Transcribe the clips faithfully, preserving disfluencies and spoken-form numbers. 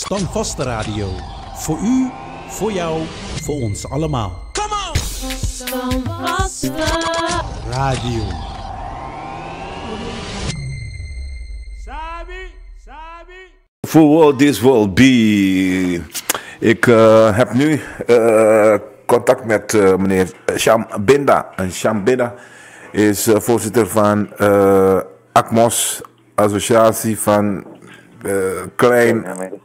Standvaste Radio. Voor u, voor jou, voor ons allemaal. Come on! Standvaste Radio. Sabi, Sabi. For what this will be. Ik uh, heb nu uh, contact met uh, meneer Sham Binda. En Sham Binda is uh, voorzitter van uh, ACMOS, Associatie van uh, Klein.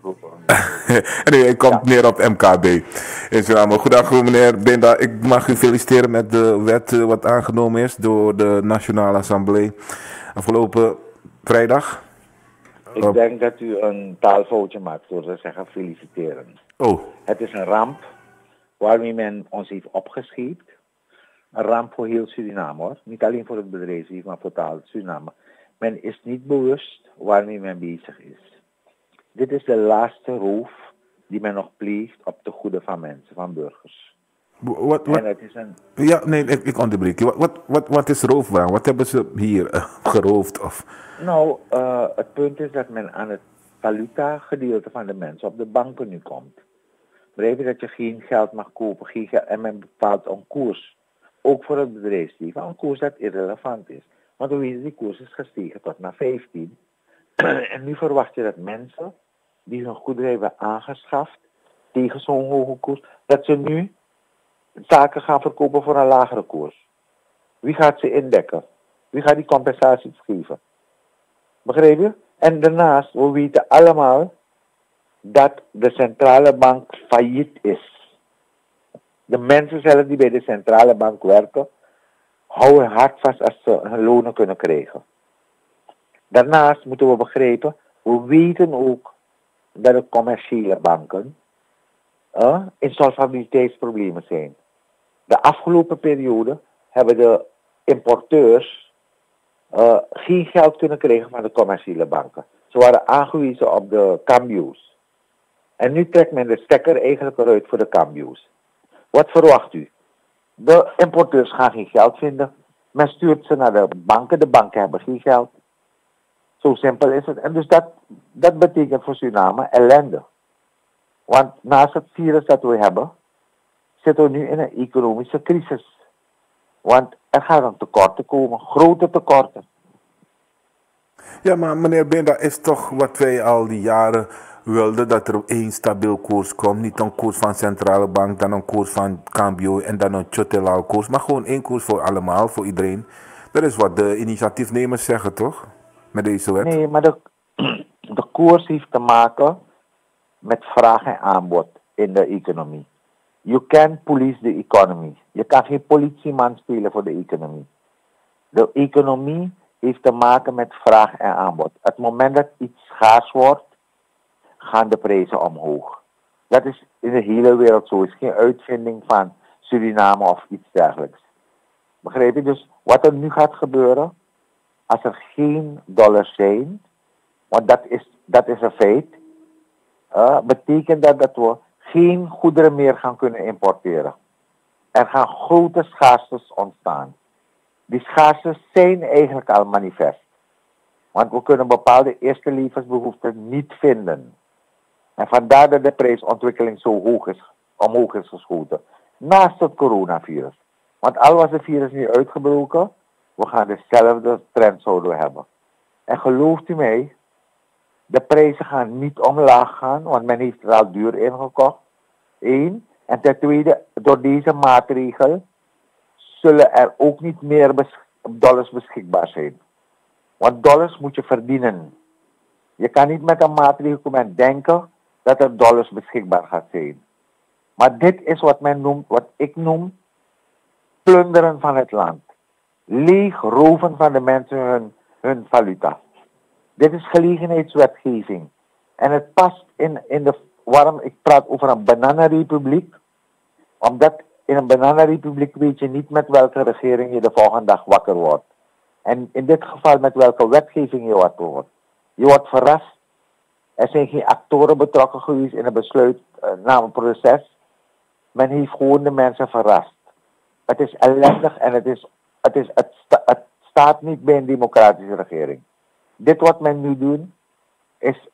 En hij komt ja. neer op M K B. Goedendag meneer Binda. Ik mag u feliciteren met de wet uh, wat aangenomen is door de Nationale Assemblée afgelopen vrijdag. Ik uh, denk dat u een taalfoutje maakt door te zeggen feliciteren. Oh. Het is een ramp waarmee men ons heeft opgescheept. Een ramp voor heel Suriname hoor. Niet alleen voor het bedrijfsleven, maar voor taal Suriname. Men is niet bewust waarmee men bezig is. Dit is de laatste roof die men nog pleegt op de goede van mensen, van burgers. Wat, wat, en het is een... Ja, nee, ik, ik onderbreek je. Wat, wat, wat, wat is roofbaan? Wat hebben ze hier uh, geroofd? Of? Nou, uh, het punt is dat men aan het valuta gedeelte van de mensen op de banken nu komt. Begrijp je dat je geen geld mag kopen, geen geld, en men bepaalt een koers. Ook voor het bedrijfsleven, een koers dat irrelevant is. Want we weten, die koers is gestegen tot naar vijftien. En nu verwacht je dat mensen die hun goederen hebben aangeschaft tegen zo'n hoge koers, dat ze nu zaken gaan verkopen voor een lagere koers. Wie gaat ze indekken? Wie gaat die compensaties geven? Begrijp je? En daarnaast, we weten allemaal dat de centrale bank failliet is. De mensen zelf die bij de centrale bank werken, houden hard vast als ze hun lonen kunnen krijgen. Daarnaast moeten we begrijpen, we weten ook dat de commerciële banken uh, insolvabiliteitsproblemen zijn. De afgelopen periode hebben de importeurs uh, geen geld kunnen krijgen van de commerciële banken. Ze waren aangewezen op de cambio's. En nu trekt men de stekker eigenlijk eruit voor de cambio's. Wat verwacht u? De importeurs gaan geen geld vinden. Men stuurt ze naar de banken. De banken hebben geen geld. Zo simpel is het. En dus dat, dat betekent voor Suriname ellende. Want naast het virus dat we hebben, zitten we nu in een economische crisis. Want er gaan dan tekorten komen, grote tekorten. Ja, maar meneer Binda, is toch wat wij al die jaren wilden, dat er één stabiel koers komt. Niet een koers van centrale bank, dan een koers van Cambio en dan een Chotelaal koers. Maar gewoon één koers voor allemaal, voor iedereen. Dat is wat de initiatiefnemers zeggen, toch? Met deze wet. Nee, maar de, de koers heeft te maken met vraag en aanbod in de economie. You can't police the economy. Je kan geen politieman spelen voor de economie. De economie heeft te maken met vraag en aanbod. Op het moment dat iets schaars wordt, gaan de prijzen omhoog. Dat is in de hele wereld zo. Het is geen uitvinding van Suriname of iets dergelijks. Begrijp je? Dus wat er nu gaat gebeuren, als er geen dollars zijn, want dat is, dat is een feit, uh, betekent dat dat we geen goederen meer gaan kunnen importeren. Er gaan grote schaarste ontstaan. Die schaarste zijn eigenlijk al manifest. Want we kunnen bepaalde eerste levensbehoeften niet vinden. En vandaar dat de prijsontwikkeling zo hoog is, omhoog is geschoten. Naast het coronavirus. Want al was het virus niet uitgebroken, we gaan dezelfde trend zouden hebben. En gelooft u mij, de prijzen gaan niet omlaag gaan, want men heeft er al duur ingekocht. Eén. En ten tweede, door deze maatregel zullen er ook niet meer bes- dollars beschikbaar zijn. Want dollars moet je verdienen. Je kan niet met een maatregel komen en denken dat er dollars beschikbaar gaat zijn. Maar dit is wat men noemt, wat ik noem, plunderen van het land. Leeg roven van de mensen hun, hun valuta. Dit is gelegenheidswetgeving. En het past in, in de... Waarom ik praat over een bananenrepubliek? Omdat in een bananenrepubliek weet je niet met welke regering je de volgende dag wakker wordt. En in dit geval met welke wetgeving je wakker wordt. Je wordt verrast. Er zijn geen actoren betrokken geweest in een besluitnameproces. Men heeft gewoon de mensen verrast. Het is ellendig en het, is, het, is, het, sta, het staat niet bij een democratische regering. Dit wat men nu doet, is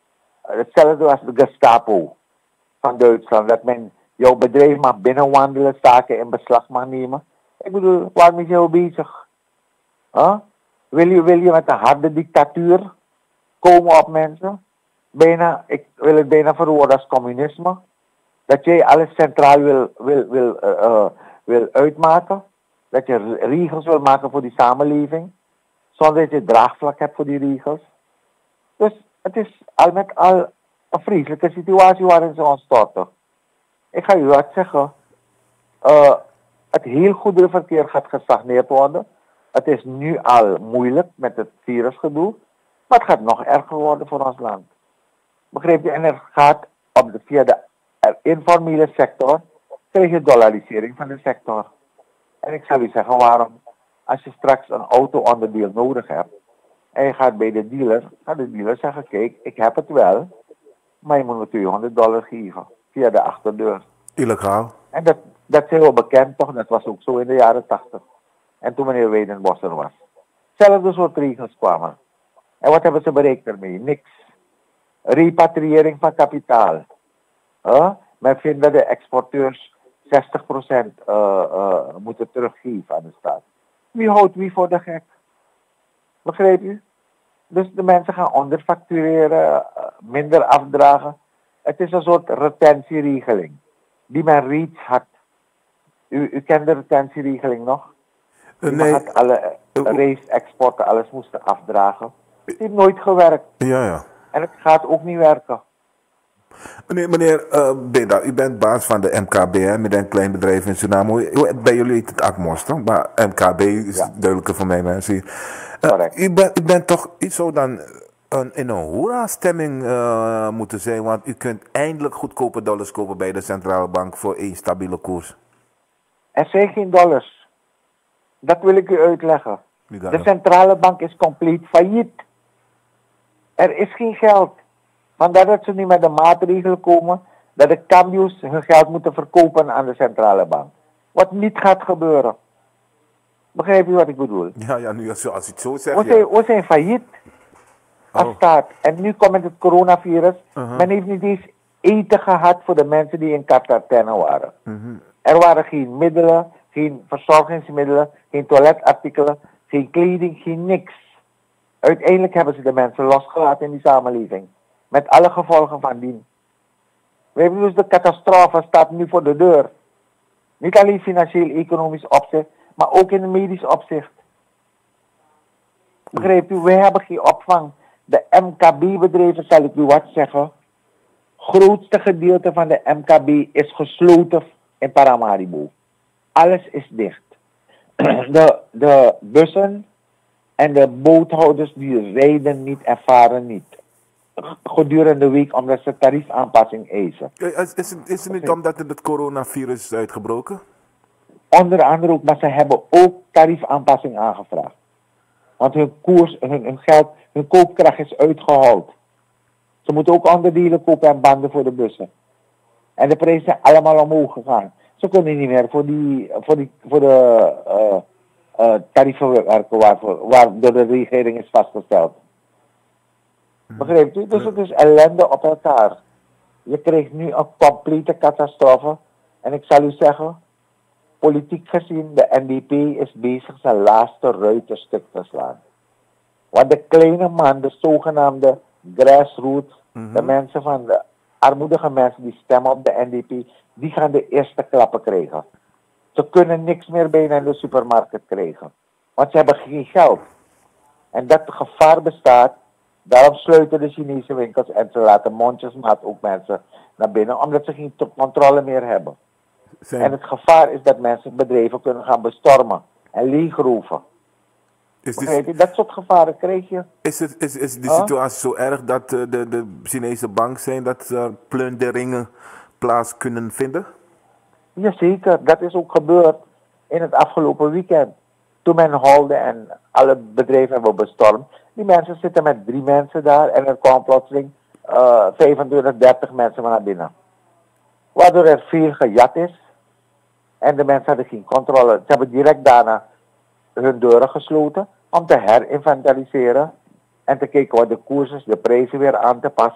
hetzelfde als de Gestapo van Duitsland. Dat men jouw bedrijf mag binnenwandelen, zaken in beslag mag nemen. Ik bedoel, waarmee zijn we bezig? Huh? Wil, je, wil je met een harde dictatuur komen op mensen? Bijna, ik wil het bijna verwoorden als communisme. Dat jij alles centraal wil, wil, wil, uh, uh, wil uitmaken. Dat je regels wil maken voor die samenleving. Zonder dat je draagvlak hebt voor die regels. Dus het is al met al een vreselijke situatie waarin ze ons storten. Ik ga u wat zeggen. Uh, het heel goederenverkeer gaat gestagneerd worden. Het is nu al moeilijk met het virusgedoe. Maar het gaat nog erger worden voor ons land. Begrijp je? En het gaat op de, via de informele sector. Krijg je dollarisering van de sector. En ik zal u zeggen waarom. Als je straks een auto-onderdeel nodig hebt. En je gaat bij de dealer. Gaat de dealer zeggen, kijk, ik heb het wel. Maar je moet me tweehonderd dollar geven. Via de achterdeur. Illegaal. En dat, dat is heel bekend toch. Dat was ook zo in de jaren tachtig. En toen meneer Weidenbos er was. Hetzelfde soort regels kwamen. En wat hebben ze bereikt ermee? Niks. Repatriëring van kapitaal. Huh? Men vindt dat de exporteurs zestig procent uh, uh, moeten teruggeven aan de staat. Wie houdt wie voor de gek? Begrijp je? Dus de mensen gaan onderfactureren, minder afdragen. Het is een soort retentieregeling. Die men reeds had. U, u kent de retentieregeling nog? Die Nee. had alle race-exporten, alles moesten afdragen. Het heeft nooit gewerkt. Ja, ja. En het gaat ook niet werken. Meneer, meneer uh, Beda, u bent baas van de M K B, hè, met een klein bedrijf in Suriname. Bij jullie heet het Akmos, toch? Maar M K B is Ja. duidelijker voor mij, mensen hier. Uh, Correct. u, bent, u bent toch, u zou dan een, in een hoera-stemming uh, moeten zijn, want u kunt eindelijk goedkope dollars kopen bij de centrale bank voor één stabiele koers. Er zijn geen dollars. Dat wil ik u uitleggen. U gaat De nog. centrale bank is compleet failliet. Er is geen geld. Vandaar dat ze nu met de maatregelen komen dat de cambios hun geld moeten verkopen aan de centrale bank. Wat niet gaat gebeuren. Begrijp je wat ik bedoel? Ja, ja, nu als, als u het zo zegt. We Ja. zijn, we zijn failliet als Oh. staat. En nu komt met het coronavirus. Uh-huh. Men heeft niet eens eten gehad voor de mensen die in quarantaine waren. Mhm. Er waren geen middelen, geen verzorgingsmiddelen, geen toiletartikelen, geen kleding, geen niks. Uiteindelijk hebben ze de mensen losgelaten in die samenleving. Met alle gevolgen van dien. We hebben dus de catastrofe staat nu voor de deur. Niet alleen financieel-economisch opzicht, maar ook in medisch opzicht. Begrijpt u? Wij hebben geen opvang. De M K B-bedrijven, zal ik u wat zeggen. Grootste gedeelte van de M K B is gesloten in Paramaribo. Alles is dicht. De, de bussen en de boothouders die rijden niet, ervaren niet. Gedurende de week omdat ze tariefaanpassing eisen. Is, is, het, is het niet omdat het coronavirus is uitgebroken? Onder andere ook, maar ze hebben ook tariefaanpassing aangevraagd. Want hun koers, hun, hun geld, hun koopkracht is uitgehold. Ze moeten ook onderdelen kopen en banden voor de bussen. En de prijzen zijn allemaal omhoog gegaan. Ze kunnen niet meer voor, die, voor, die, voor de uh, uh, tarieven werken waarvoor, waar door de regering is vastgesteld. Begrijpt u? Dus het is ellende op elkaar. Je krijgt nu een complete catastrofe. En ik zal u zeggen, politiek gezien, de N D P is bezig zijn laatste ruiterstuk te slaan. Want de kleine man, de zogenaamde grassroots, Mhm. de mensen van de armoedige mensen die stemmen op de N D P, die gaan de eerste klappen krijgen. Ze kunnen niks meer bijna in de supermarkt krijgen. Want ze hebben geen geld. En dat gevaar bestaat. Daarom sluiten de Chinese winkels en ze laten mondjesmaat ook mensen naar binnen, omdat ze geen to- controle meer hebben. Zijn, En het gevaar is dat mensen bedrijven kunnen gaan bestormen en leegroven. is, Begrijp die, je? Dat soort gevaren krijg je. is, het, is, is die Huh? situatie zo erg dat uh, de, de Chinese bank zijn dat uh, plunderingen plaats kunnen vinden? Jazeker, dat is ook gebeurd in het afgelopen weekend. Toen men holde en alle bedrijven hebben bestormd. Die mensen zitten met drie mensen daar en er kwamen plotseling uh, vijfentwintig, dertig mensen naar binnen. Waardoor er veel gejat is. En de mensen hadden geen controle. Ze hebben direct daarna hun deuren gesloten om te herinventariseren. En te kijken wat de koers is, de prijzen weer aan te passen.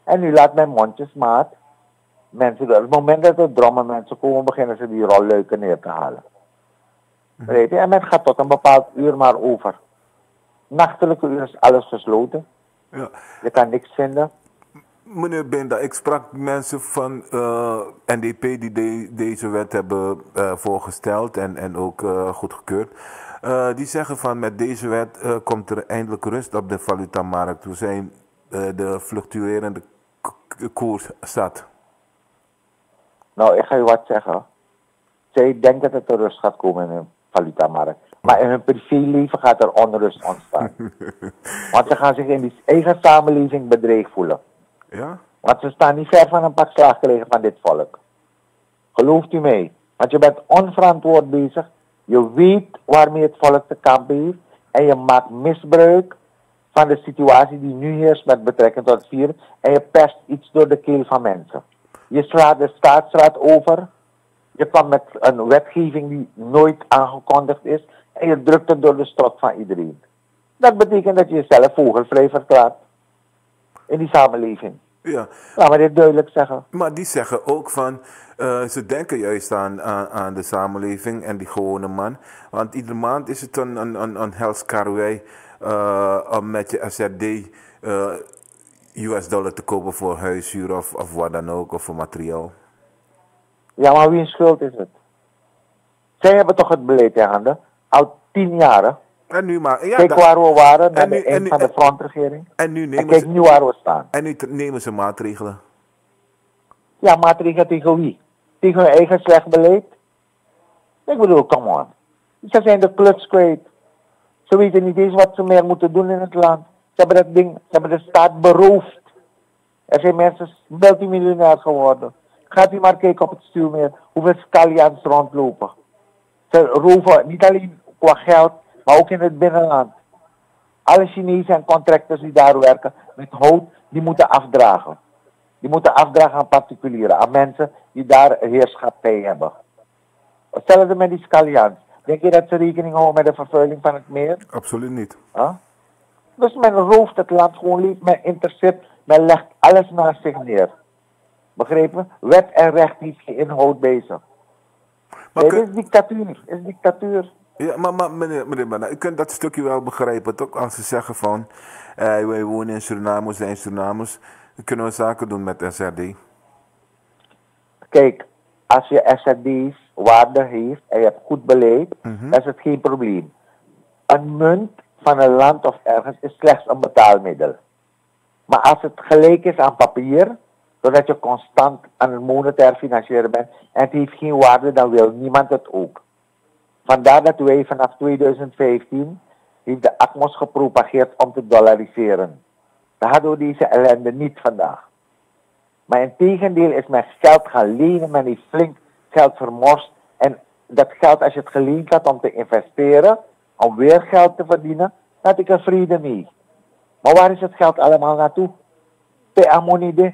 En nu laat men mondjesmaat mensen, op het moment dat er drommen mensen komen, beginnen ze die rolluiken neer te halen. Weet je? En men gaat tot een bepaald uur maar over. Nachtelijke uur is alles gesloten. Ja. Je kan niks vinden. Meneer Benda, ik sprak mensen van uh, N D P die de, deze wet hebben uh, voorgesteld en, en ook uh, goedgekeurd. Uh, die zeggen van met deze wet uh, komt er eindelijk rust op de valutamarkt. Hoe zijn uh, de fluctuerende k- koers zat? Nou, ik ga je wat zeggen. Zij denken dat er rust gaat komen in hun valutamarkt. Maar in hun privéleven gaat er onrust ontstaan. Want ze gaan zich in die eigen samenleving bedreigd voelen. Ja? Want ze staan niet ver van een pak slaag gelegen van dit volk. Gelooft u mij? Want je bent onverantwoord bezig. Je weet waarmee het volk te kampen heeft. En je maakt misbruik van de situatie die nu heerst met betrekking tot het virus. En je perst iets door de keel van mensen. Je slaat de staatsraad over. Je kwam met een wetgeving die nooit aangekondigd is. En je drukt het door de strot van iedereen. Dat betekent dat je jezelf vogelvrij verklaart. In die samenleving. Ja. Laat me dit duidelijk zeggen. Maar die zeggen ook van, uh, ze denken juist aan, aan, aan de samenleving en die gewone man. Want iedere maand is het een, een, een, een helskarwei uh, om met je S R D uh, U S dollar te kopen voor huishuur of, of wat dan ook, of voor materiaal. Ja, maar wie schuld is het? Zij hebben toch het beleid in handen, al tien jaren. En nu maar, ja, kijk dat, waar we waren met en nu, de eind en, van de frontregering. En nu nemen en kijk ze, nu waar we staan. En nu nemen ze maatregelen. Ja, maatregelen tegen wie? Tegen hun eigen slecht beleid? Ik bedoel, come on. Ze zijn de kluts kwijt. Ze weten niet eens wat ze meer moeten doen in het land. Ze hebben dat ding, ze hebben de staat beroofd. Er zijn mensen multimiljonair geworden. Gaat u maar kijken op het stuurmeer hoeveel scallions rondlopen. Ze roven niet alleen qua geld, maar ook in het binnenland. Alle Chinezen en contractors die daar werken met hout, die moeten afdragen. Die moeten afdragen aan particulieren, aan mensen die daar heerschappij hebben. Hetzelfde met die scallions. Denk je dat ze rekening houden met de vervuiling van het meer? Absoluut niet. Huh? Dus men rooft het land gewoon niet, men intercept, men legt alles naast zich neer. Begrepen? Wet en recht heeft geen inhoud bezig. Nee, dit is dictatuur. Dit is dictatuur. Ja, maar, maar meneer, meneer Benda, u kunt dat stukje wel begrijpen, toch? Als ze zeggen van, eh, wij wonen in Suriname, we zijn Surinamers, dan kunnen we zaken doen met S R D. Kijk, als je S R D's waarde heeft en je hebt goed beleid, Mm-hmm. dan is het geen probleem. Een munt van een land of ergens is slechts een betaalmiddel. Maar als het gelijk is aan papier, doordat je constant aan het monetair financieren bent en het heeft geen waarde, dan wil niemand het ook. Vandaar dat wij vanaf tweeduizend vijftien heeft de A C M O S gepropageerd om te dollariseren. Dan hadden we deze ellende niet vandaag. Maar in tegendeel is men geld gaan lenen, men heeft flink geld vermorst. En dat geld, als je het geleend had om te investeren, om weer geld te verdienen, dan had ik er vrede mee. Maar waar is het geld allemaal naartoe? Pe amonide.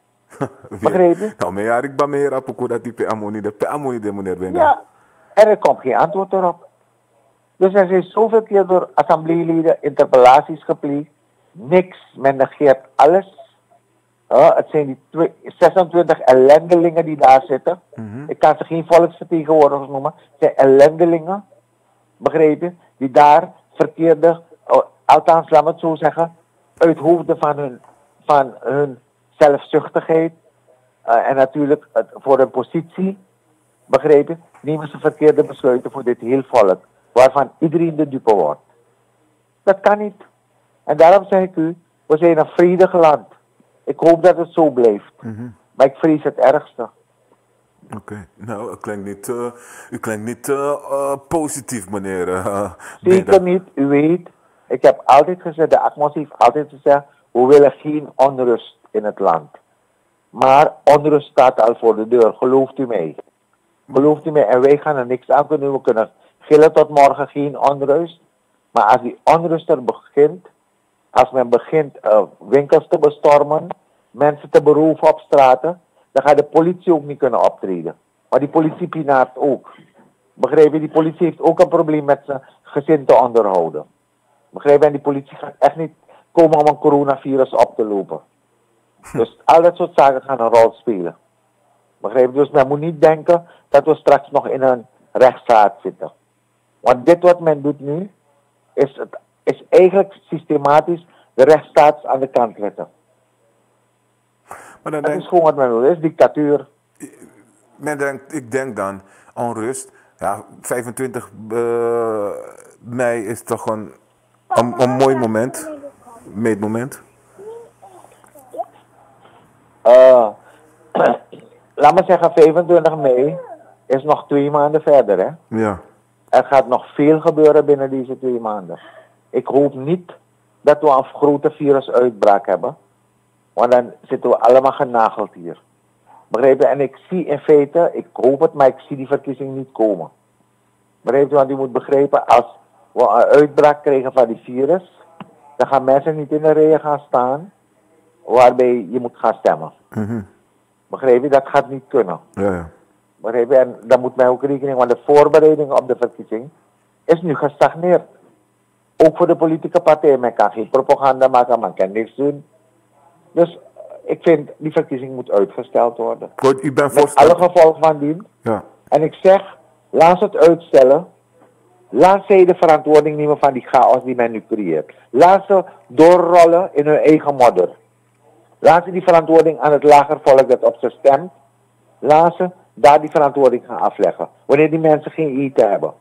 Begreep je? Nou, maar ja, ik ben meer op dat die pe amonide, pe amonide, meneer Benda. Ja, en er komt geen antwoord erop. Dus er zijn zoveel keer door assembleeleden interpellaties gepleegd. Niks, men negeert alles. Uh, het zijn die twee, zesentwintig ellendelingen die daar zitten. Mm-hmm. Ik kan ze geen volksvertegenwoordigers noemen. Het zijn ellendelingen, begreep je, die daar verkeerde, uh, althans laat me het zo zeggen, uit hoofden van hun, van hun zelfzuchtigheid uh, en natuurlijk uh, voor hun positie, begreep je, nemen ze verkeerde besluiten voor dit heel volk, waarvan iedereen de dupe wordt. Dat kan niet. En daarom zeg ik u, we zijn een vredig land. Ik hoop dat het zo blijft. Mm-hmm. Maar ik vrees het ergste. Oké, okay. Nou, u klinkt niet, uh, u klinkt niet uh, uh, positief, meneer. Uh, Zeker niet, u weet. Ik heb altijd gezegd, de A C M O S heeft altijd gezegd, we willen geen onrust in het land. Maar onrust staat al voor de deur, gelooft u mij. Gelooft u mij, en wij gaan er niks aan kunnen. We kunnen gillen tot morgen, geen onrust. Maar als die onrust er begint, als men begint uh, winkels te bestormen, mensen te beroven op straten, dan gaat de politie ook niet kunnen optreden. Maar die politie pinaart ook. Begrijp je? Die politie heeft ook een probleem met zijn gezin te onderhouden. Begrijp je? En die politie gaat echt niet komen om een coronavirus op te lopen. Dus al dat soort zaken gaan een rol spelen. Begrijp je? Dus men moet niet denken dat we straks nog in een rechtsstaat zitten. Want dit wat men doet nu, is, het, is eigenlijk systematisch de rechtsstaat aan de kant zetten. Maar dan dat denk, is gewoon wat men doet, dat is dictatuur. Men denkt, ik denk dan, onrust. Ja, vijfentwintig uh, mei is toch een, een, een mooi moment. Meetmoment. Uh, laat me zeggen, vijfentwintig mei is nog twee maanden verder, hè? Ja. Er gaat nog veel gebeuren binnen deze twee maanden. Ik hoop niet dat we een grote virusuitbraak hebben. Want dan zitten we allemaal genageld hier. Begrijp je? En ik zie in feite, ik hoop het, maar ik zie die verkiezing niet komen. Begrijp je? Want u moet begrijpen, als we een uitbraak krijgen van die virus, dan gaan mensen niet in de rijen gaan staan waarbij je moet gaan stemmen. Mm-hmm. Begrijp je? Dat gaat niet kunnen. Ja, ja. Begrijp je? En daar moet men ook rekening, want de voorbereiding op de verkiezing is nu gestagneerd. Ook voor de politieke partijen. Men kan geen propaganda maken, men kan niks doen. Dus ik vind, die verkiezing moet uitgesteld worden. Goed, u bent met alle gevolgen van dien. Ja. En ik zeg, laat ze het uitstellen. Laat zij de verantwoording nemen van die chaos die men nu creëert. Laat ze doorrollen in hun eigen modder. Laat ze die verantwoording aan het lager volk dat op ze stemt. Laat ze daar die verantwoording gaan afleggen. Wanneer die mensen geen eten hebben.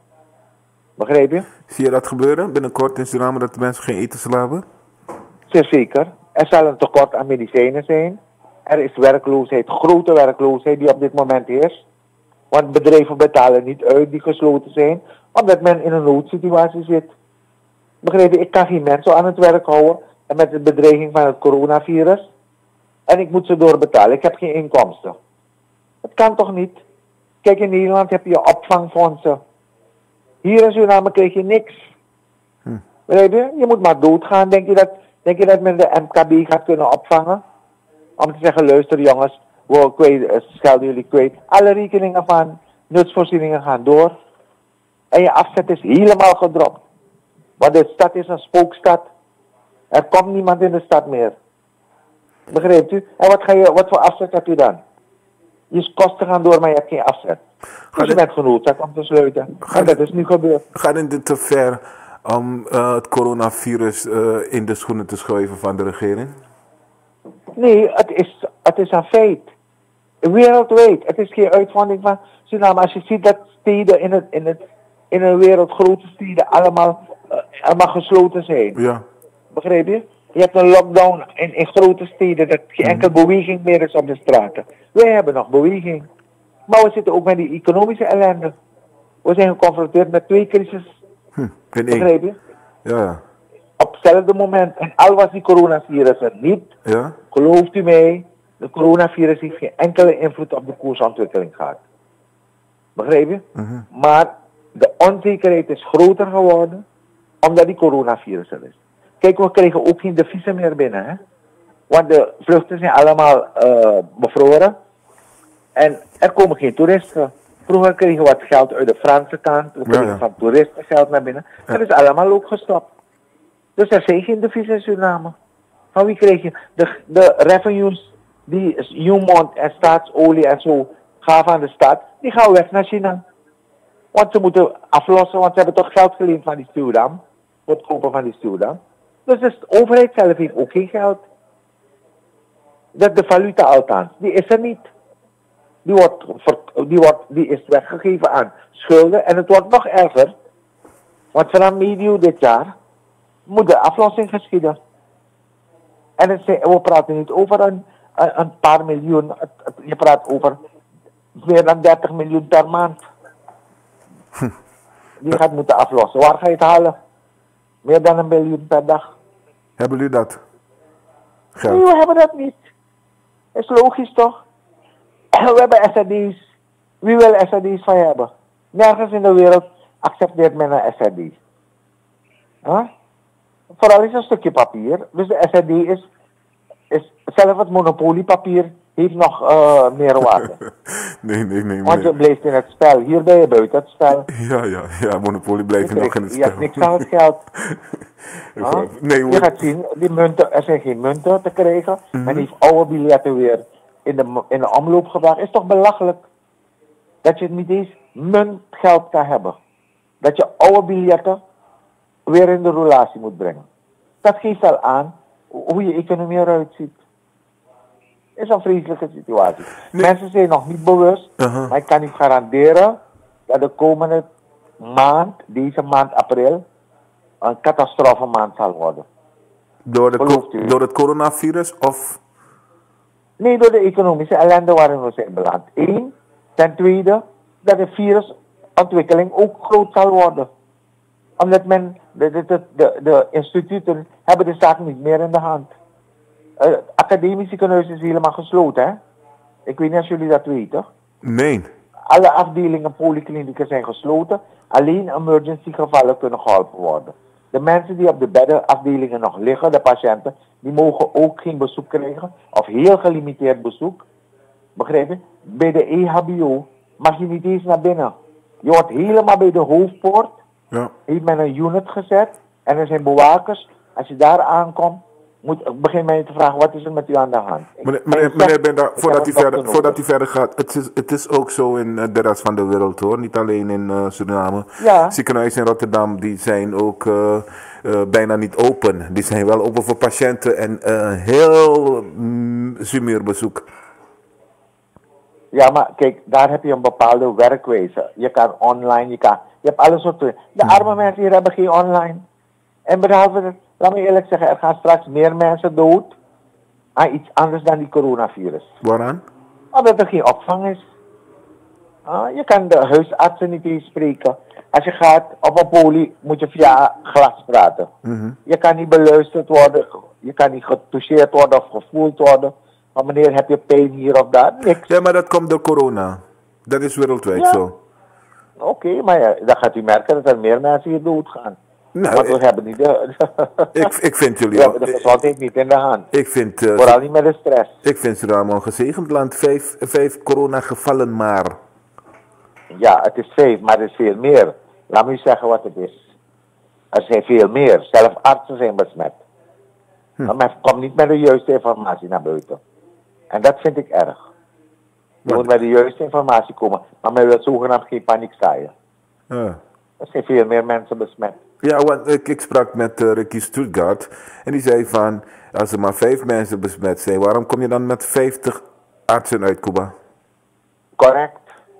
Begrijp je? Zie je dat gebeuren binnenkort in Suriname, dat de mensen geen eten zullen hebben? Zeer zeker. Er zal een tekort aan medicijnen zijn. Er is werkloosheid, grote werkloosheid die op dit moment heerst. Want bedrijven betalen niet uit die gesloten zijn, omdat men in een noodsituatie zit. Begrijp je? Ik kan geen mensen aan het werk houden en met de bedreiging van het coronavirus. En ik moet ze doorbetalen. Ik heb geen inkomsten. Dat kan toch niet? Kijk, in Nederland heb je opvangfondsen. Hier in Suriname krijg je niks. Hm. Begrijp je? Je moet maar doodgaan. Denk je dat, denk je dat men de M K B gaat kunnen opvangen? Om te zeggen, luister jongens, we kwijt, schelden jullie kwijt. Alle rekeningen van nutsvoorzieningen gaan door. En je afzet is helemaal gedropt. Want de stad is een spookstad. Er komt niemand in de stad meer. Begrijpt u? En wat, ga je, wat voor afzet heb je dan? Je kosten gaan door, maar je hebt geen afzet. Dus je bent genoodzaakt om te sluiten. En dat is nu gebeurd. Gaat het dit te ver om uh, het coronavirus uh, in de schoenen te schuiven van de regering? Nee, het is, het is een feit. Wereldwijd. Het is geen uitvonding van Suriname. Als je ziet dat steden in, het, in, het, in een wereld, grote steden, allemaal, uh, allemaal gesloten zijn. Ja. Begrijp je? Je hebt een lockdown in, in grote steden, dat geen enkele mm-hmm. beweging meer is op de straten. Wij hebben nog beweging. Maar we zitten ook met die economische ellende. We zijn geconfronteerd met twee crises. Hm, in Begrijp je? Ja, ja. Op hetzelfde moment. En al was die coronavirus er niet, ja? gelooft u mij, de coronavirus heeft geen enkele invloed op de koersontwikkeling gehad. Begrijp je? Mm-hmm. Maar de onzekerheid is groter geworden, omdat die coronavirus er is. Kijk, we krijgen ook geen deviezen meer binnen, hè. Want de vluchten zijn allemaal uh, bevroren. En er komen geen toeristen. Vroeger kregen we wat geld uit de Franse kant. We kregen ja, ja. van toeristen geld naar binnen. Ja. Dat is allemaal ook gestopt. Dus er zijn geen deviezen in Suriname. Van wie kreeg je? De, de revenues die Newmont en Staatsolie en zo gaven aan de stad, die gaan weg naar China. Want ze moeten aflossen, want ze hebben toch geld geleend van die stuwdam. Voor het kopen van die stuwdam. Dus de overheid zelf heeft ook geen geld. Dat de valuta althans, die is er niet. Die, wordt, die, wordt, die is weggegeven aan schulden en het wordt nog erger. Want vanaf medio dit jaar moet de aflossing geschieden. En het zijn, we praten niet over een, een, een paar miljoen, het, het, je praat over meer dan dertig miljoen per maand. Die gaat moeten aflossen. Waar ga je het halen? Meer dan een miljoen per dag. Hebben jullie dat? Geld? Nee, we hebben dat niet. Is logisch toch? We hebben S R D's. Wie wil S R D's van je hebben? Nergens in de wereld accepteert men een S R D. Huh? Vooral is een stukje papier. Dus de S R D is, is zelf het monopoliepapier heeft nog uh, meer waarde. nee, nee, nee. Want je blijft in het spel. Hier ben je buiten het spel. Ja, ja, ja. Monopoly blijft je nog in het spel. Je hebt niks aan het geld. huh? nee, je gaat zien, die munten, er zijn geen munten te krijgen. Mm-hmm. Men heeft oude biljetten weer in de, in de omloop gebracht. Het is toch belachelijk dat je niet eens muntgeld kan hebben. Dat je oude biljetten weer in de roulatie moet brengen. Dat geeft al aan hoe je economie eruit ziet. Het is een vreselijke situatie. Nee. Mensen zijn nog niet bewust, uh-huh. maar ik kan niet garanderen dat de komende maand, deze maand april, een catastrofe maand zal worden. Door, de co- door het coronavirus of? Nee, door de economische ellende waarin we zijn beland. Eén. Ten tweede, dat de virusontwikkeling ook groot zal worden. Omdat men, de, de, de, de, de instituten hebben de zaak niet meer in de hand. Het uh, academisch ziekenhuis is helemaal gesloten, hè? Ik weet niet of jullie dat weten. Nee. Alle afdelingen, polyklinieken zijn gesloten. Alleen emergency gevallen kunnen geholpen worden. De mensen die op de beddenafdelingen nog liggen, de patiënten, die mogen ook geen bezoek krijgen. Of heel gelimiteerd bezoek. Begrijp je? Bij de E H B O mag je niet eens naar binnen. Je wordt helemaal bij de hoofdpoort. Ja. Heeft men een unit gezet. En er zijn bewakers. Als je daar aankomt, moet, begin men je te vragen, wat is er met u aan de hand? Meneer, meneer, meneer Benda, voordat u verder, voordat u verder gaat, het is, het is ook zo in uh, de rest van de wereld hoor, niet alleen in uh, Suriname. Ja. Ziekenhuizen in Rotterdam, die zijn ook uh, uh, bijna niet open. Die zijn wel open voor patiënten en uh, heel mm, sumier-bezoek. Ja, maar kijk, daar heb je een bepaalde werkwijze. Je kan online, je kan, je hebt alles wat doen. De arme mensen hier hebben geen online. En behalve, laat me eerlijk zeggen, er gaan straks meer mensen dood aan iets anders dan die coronavirus. Waaraan? Omdat er geen opvang is. Ah, je kan de huisartsen niet eens spreken. Als je gaat op een poli, moet je via glas praten. Mm-hmm. Je kan niet beluisterd worden, je kan niet getoucheerd worden of gevoeld worden. Maar meneer, heb je pijn hier of daar? Niks. Ja, maar dat komt door corona. Dat is wereldwijd ja. zo. Oké, okay, maar ja, dan gaat u merken dat er meer mensen hier doodgaan. Nou, want we ik, hebben niet de... ik, ik vind jullie... We hebben de gezondheid niet in de hand. Ik vind... Uh, Vooral niet met de stress. Ik vind Suriname een gezegend land. Vijf, vijf coronagevallen maar. Ja, het is vijf, maar het is veel meer. Laat me u zeggen wat het is. Er zijn veel meer. Zelfs artsen zijn besmet. Hm. Maar men komt niet met de juiste informatie naar buiten. En dat vind ik erg. Je moet met de juiste informatie komen. Maar men wil zogenaamd geen paniek zaaien. Uh. Er zijn veel meer mensen besmet. Ja, want ik, ik sprak met uh, Ricky Stuttgart. En die zei van, als er maar vijf mensen besmet zijn, waarom kom je dan met vijftig artsen uit Cuba? Correct.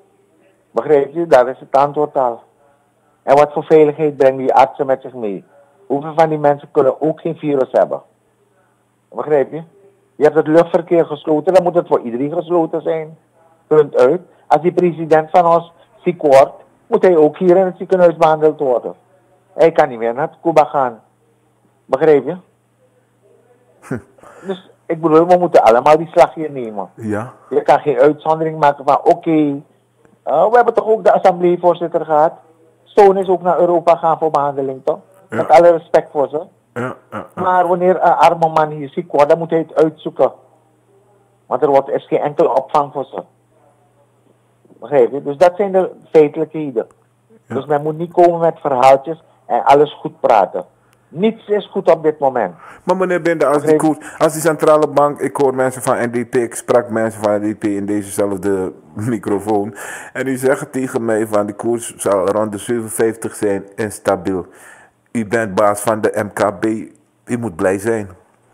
Begrijp je? Daar is het antwoord al. En wat voor veiligheid brengen die artsen met zich mee? Hoeveel van die mensen kunnen ook geen virus hebben? Begrijp je? Je hebt het luchtverkeer gesloten, dan moet het voor iedereen gesloten zijn. Punt uit. Als die president van ons ziek wordt, moet hij ook hier in het ziekenhuis behandeld worden. Hij kan niet meer naar Cuba gaan. Begrijp je? Hm. Dus ik bedoel, we moeten allemaal die slag hier nemen. Ja. Je kan geen uitzondering maken van, oké, okay, uh, we hebben toch ook de assembleevoorzitter gehad. Zoon is ook naar Europa gaan voor behandeling, toch? Ja. Met alle respect voor ze. Ja, ja, ja. Maar wanneer een arme man hier ziek wordt, dan moet hij het uitzoeken. Want er wordt, er is geen enkele opvang voor ze. Begrijp je? Dus dat zijn de feitelijkheden. Ja. Dus men moet niet komen met verhaaltjes en alles goed praten. Niets is goed op dit moment. Maar meneer Benda, als die, koers, als die centrale bank, ik hoor mensen van N D P, ik sprak mensen van N D P in dezezelfde microfoon. En die zeggen tegen mij van die koers zal rond de zevenenvijftig zijn en stabiel. U bent baas van de M K B, u moet blij zijn.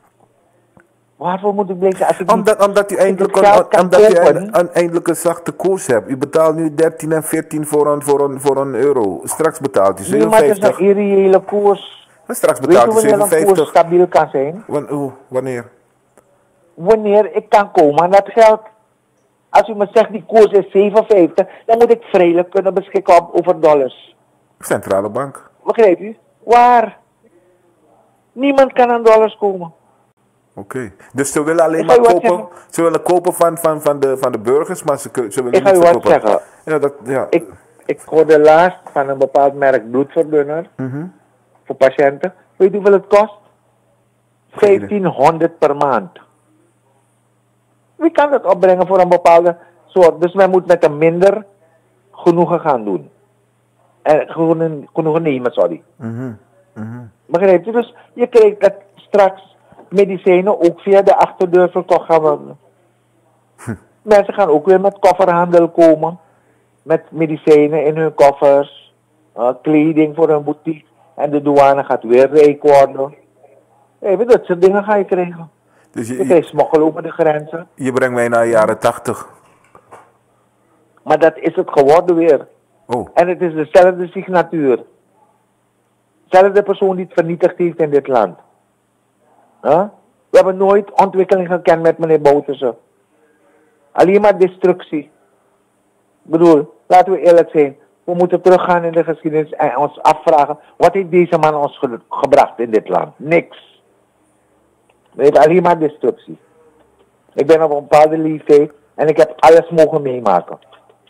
Waarvoor moet ik blij zijn? Als ik omdat, niet, omdat u eindelijk, een, omdat u een, een, eindelijk een zachte koers hebt. U betaalt nu dertien en veertien voor een, voor een, voor een euro. Straks betaalt u zevenenvijftig. Nee, maar het is een irreële koers. En straks betaalt u zevenenvijftig. Weet je wanneer een koers stabiel kan zijn? Wan, oh, wanneer? Wanneer ik kan komen aan dat geld. Als u me zegt die koers is zevenenvijftig, dan moet ik vrijelijk kunnen beschikken over dollars. Centrale bank. Begrijp u? Waar? Niemand kan aan dollars komen. Oké, okay. Dus ze willen alleen maar kopen, zeggen. ze willen kopen van, van, van, de, van de burgers, maar ze, ze willen ik niet ga u wat zeggen. Ja, dat, ja. Ik, ik hoorde laatst van een bepaald merk bloedverdunner mm-hmm. voor patiënten. Weet u hoeveel het kost? vijftienhonderd per maand. Weet Wie kan dat opbrengen voor een bepaalde soort? Dus men moet met een minder genoegen gaan doen. En genoegen, genoegen nemen, sorry. Mm-hmm. Mm-hmm. Begrijp je? Dus je krijgt dat straks medicijnen ook via de achterdeur verkocht gaan worden. Hm. Mensen gaan ook weer met kofferhandel komen. Met medicijnen in hun koffers. Uh, kleding voor hun boutique. En de douane gaat weer rijk worden. Even dat soort dingen ga je krijgen. Dus je, je krijgt smokkel over de grenzen. Je brengt mij naar de jaren tachtig. Maar dat is het geworden weer. Oh. En het is dezelfde signatuur. Dezelfde persoon die het vernietigd heeft in dit land. Huh? We hebben nooit ontwikkeling gekend met meneer Bouterse. Alleen maar destructie. Ik bedoel, laten we eerlijk zijn. We moeten teruggaan in de geschiedenis en ons afvragen. Wat heeft deze man ons ge- gebracht in dit land? Niks. We hebben alleen maar destructie. Ik ben op een bepaalde leeftijd en ik heb alles mogen meemaken.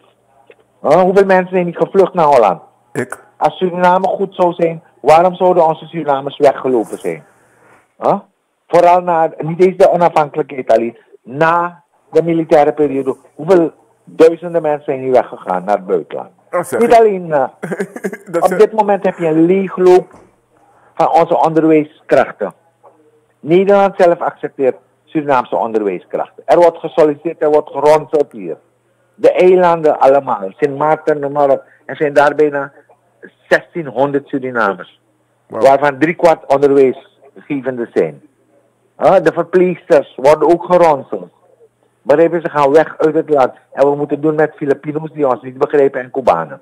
Huh? Hoeveel mensen zijn niet gevlucht naar Holland? Ik? Als Suriname goed zou zijn, waarom zouden onze Surinamers weggelopen zijn? Huh? Vooral na, niet eens de onafhankelijkheid alleen, na de militaire periode. Hoeveel duizenden mensen zijn hier weggegaan naar het buitenland? Niet alleen, uh, op dit moment heb je een leegloop van onze onderwijskrachten. Nederland zelf accepteert Surinaamse onderwijskrachten. Er wordt gesolliciteerd, er wordt geronseld hier. De eilanden allemaal, Sint Maarten, noem maar op. Er zijn daar bijna zestienhonderd Surinamers. Wow. Waarvan driekwart onderwijsgevenden zijn. Uh, de verpleegsters worden ook geronseld. Begrijpen, ze gaan weg uit het land. En we moeten doen met Filipinos die ons niet begrijpen en Cubanen.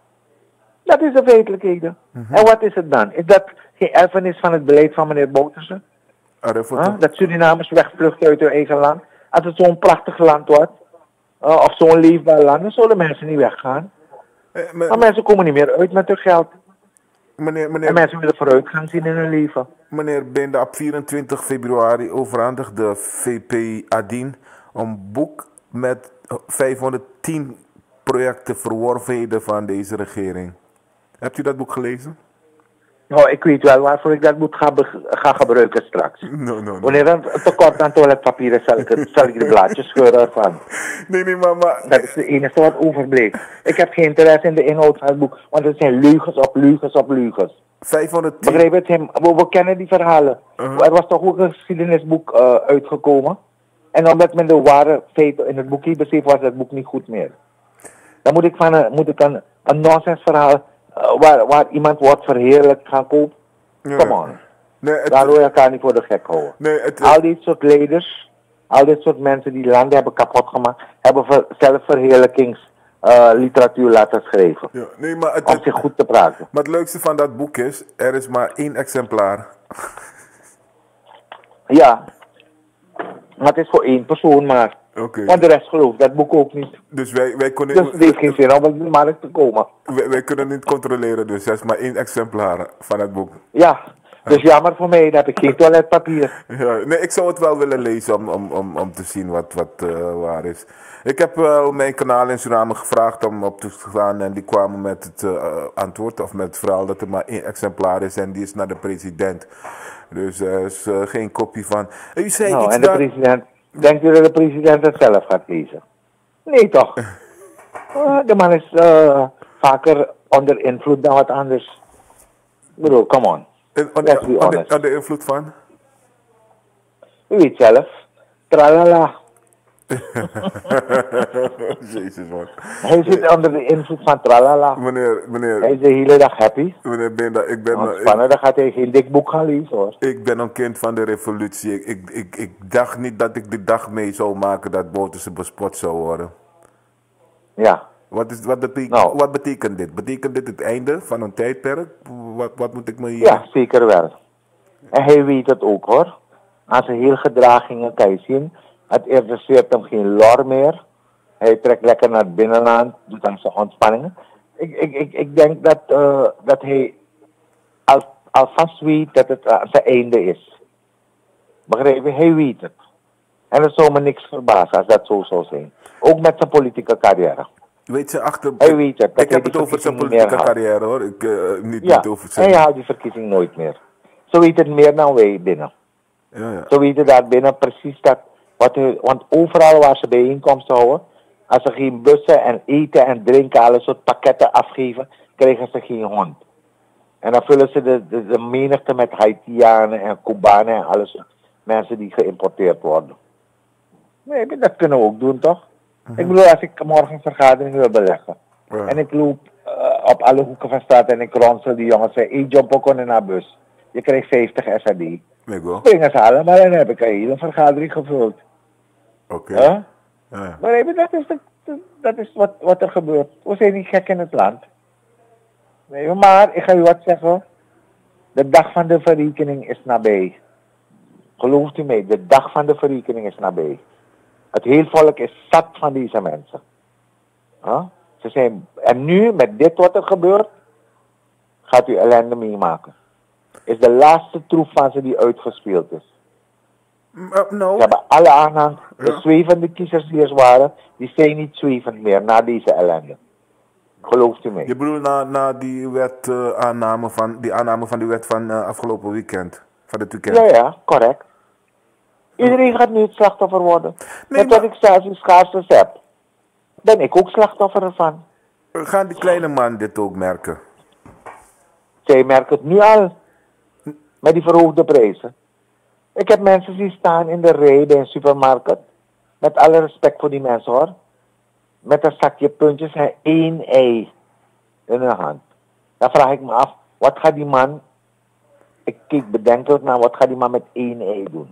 Dat is de feitelijkheid. Mm-hmm. En wat is het dan? Is dat geen erfenis van het beleid van meneer Bouterse? Ah, huh? Dat Surinamers wegvluchten uit hun eigen land? Als het zo'n prachtig land wordt, uh, of zo'n leefbaar land, dan zullen mensen niet weggaan. Eh, maar, maar mensen komen niet meer uit met hun geld. Meneer, meneer, en mensen willen vooruitgang zien in hun leven. Meneer Benda, op vierentwintig februari overhandigde V P Adien een boek met vijfhonderdtien projecten verworvenheden van deze regering. Hebt u dat boek gelezen? Nou, ik weet wel waarvoor ik dat boek ga, ga gebruiken straks. No, no, no. Wanneer er tekort aan toiletpapier is, zal ik, het, zal ik de blaadjes scheuren ervan. Nee, nee, maar, maar... Dat is de enige wat overbleef. Ik heb geen interesse in de inhoud van het boek, want het zijn leugens op leugens op leugens. vijfhonderdtien... Begrijp het? We, we kennen die verhalen. Uh-huh. Er was toch ook een geschiedenisboek uh, uitgekomen. En omdat men de ware feiten in het boek niet beseft, was dat boek niet goed meer. Dan moet ik, van een, moet ik een, een nonsens verhaal uh, waar, waar iemand wordt verheerlijkt gaan kopen. Ja. Come on. Nee, het, daar wil je elkaar niet voor de gek houden. Nee, het, al dit soort leiders, al dit soort mensen die landen hebben kapot gemaakt, hebben ver, zelfverheerlijkingsliteratuur uh, laten schrijven. Ja, nee, maar het, om zich goed te praten. Maar het leukste van dat boek is, er is maar één exemplaar. Ja. Maar het is voor één persoon maar. Okay. Want de rest gelooft dat boek ook niet. Dus wij, wij kunnen... Dus het heeft geen zin om op de markt te komen. Wij, wij kunnen niet controleren, dus er is maar één exemplaar van het boek. Ja, dus ja. Jammer voor mij, dan heb ik geen toiletpapier. Ja, nee, ik zou het wel willen lezen om, om, om, om te zien wat, wat uh, waar is. Ik heb uh, mijn kanaal in Suriname gevraagd om op te gaan en die kwamen met het uh, antwoord of met het verhaal dat er maar één exemplaar is en die is naar de president. Dus er uh, is uh, geen kopie van. U zei nou, iets en de daar... president, denkt u dat de president het zelf gaat lezen? Nee toch? uh, de man is uh, vaker onder invloed dan wat anders. Ik bedoel, come on. En, onder, onder, onder invloed van? U weet zelf. Tralala. Jezus man. Hij zit onder de invloed van tralala. Meneer, meneer. Hij is de hele dag happy. Meneer Benda, ik ben... Ontspannen, dan gaat hij geen dik boek gaan lezen hoor. Ik ben een kind van de revolutie. Ik, ik, ik, ik dacht niet dat ik de dag mee zou maken dat Bouterse bespot zou worden. Ja. Wat, is, wat, betekent, nou. wat betekent dit? Betekent dit het einde van een tijdperk? Wat, wat moet ik me hier... Ja, zeker wel. En hij weet het ook hoor. Aan zijn hele gedragingen kan je zien. Het interesseert hem geen lor meer. Hij trekt lekker naar het binnenland, doet aan zijn ontspanningen. Ik, ik, ik, ik denk dat, uh, dat hij al, alvast weet dat het uh, zijn einde is. Begrijp je? Hij weet het. En het zou me niks verbazen als dat zo zou zijn. Ook met zijn politieke carrière. Weet je, achter... Hij weet het. Ik heb het over zijn politieke carrière hoor. Ik, uh, niet, ja, niet over zijn... en hij haalt die verkiezing nooit meer. Zo weet het meer dan wij binnen. Ja, ja. Zo weten daar binnen precies dat Wat, want overal waar ze bijeenkomsten houden, als ze geen bussen en eten en drinken, alle soort pakketten afgeven, krijgen ze geen hond. En dan vullen ze de, de, de menigte met Haitianen en Cubanen en alles. Mensen die geïmporteerd worden. Nee, dat kunnen we ook doen, toch? Mm-hmm. Ik bedoel, als ik morgen een vergadering wil beleggen. Ja. En ik loop uh, op alle hoeken van straat en ik ronsel die jongens. Zeg, hey, jump ook in een bus. Je krijgt vijftig S A D. Springen ze allemaal en dan heb ik een hele vergadering gevuld. Oké. Okay. Huh? Ja. Maar even, dat is, de, dat is wat, wat er gebeurt. We zijn niet gek in het land. Nee, maar ik ga u wat zeggen. De dag van de verrekening is nabij. Gelooft u mij, de dag van de verrekening is nabij. Het heel volk is zat van deze mensen. Huh? Ze zijn, en nu, met dit wat er gebeurt, gaat u ellende meemaken. Is de laatste troef van ze die uitgespeeld is. Uh, no. Ze hebben alle aanhang. De ja. zwevende kiezers die er waren, die zijn niet zwevend meer na deze ellende. Gelooft u mij? Je bedoelt na, na die wet, uh, aanname van, die aanname van die wet van uh, afgelopen weekend? Van dit weekend? Ja, ja, correct. Iedereen gaat nu het slachtoffer worden. Nee, Net maar... wat ik zelfs in schaarsers heb. Ben ik ook slachtoffer ervan. Gaan die kleine man dit ook merken? Zij merken het nu al. Met die verhoogde prijzen. Ik heb mensen zien staan in de rij bij een supermarkt. Met alle respect voor die mensen hoor. Met een zakje puntjes en één ei in hun hand. Dan vraag ik me af, wat gaat die man... Ik kijk bedenkelijk naar, wat gaat die man met één ei doen?